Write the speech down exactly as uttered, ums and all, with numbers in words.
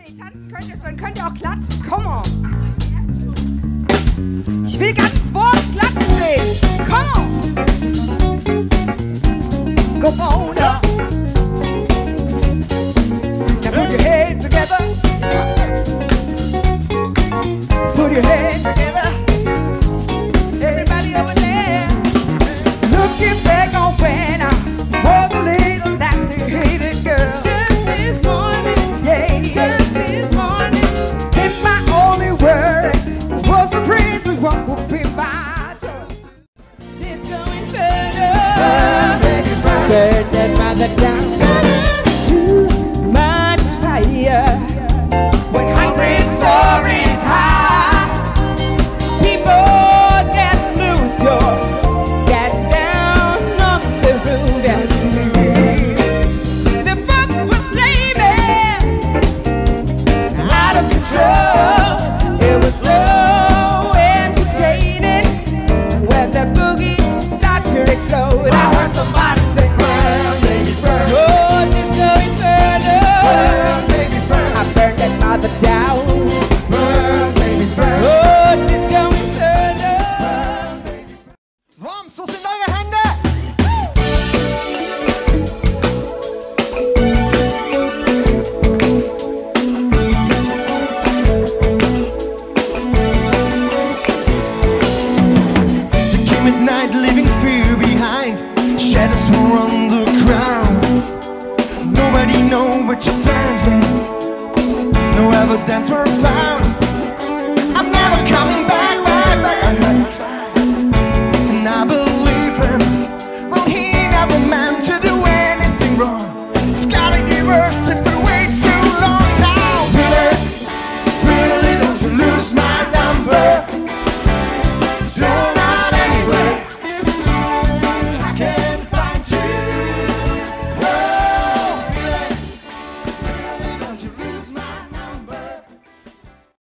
Okay, tanzen könnt ihr schon, könnt ihr auch klatschen. Come on. Ich will ganz Wort klatschen sehen. Come on. Come on up. Now put your hands together. Put your hands together. Everybody over there. Looking back on when I was a little nasty hated girl. Just this morning. Yeah. Just this morning. And my only word was the praise of what would be my turn. It's going further. Burn that mother down. Too much fire. When hundred stories high, people get loose. You're get down on the roof. Yeah. The fox was flaming out of control. It was so entertaining when the boogie started to explode. I heard somebody say, burn, baby, burn. Oh, it's going further. Burn, baby, burn. I burned that mother down. Burn, baby, burn. Oh, it's going further. Burn, baby, burn. Worms, wo sind eure Hände? The came at night, leaving fear behind. Shadows were on the ground. Nobody know what you fancy. No evidence were found.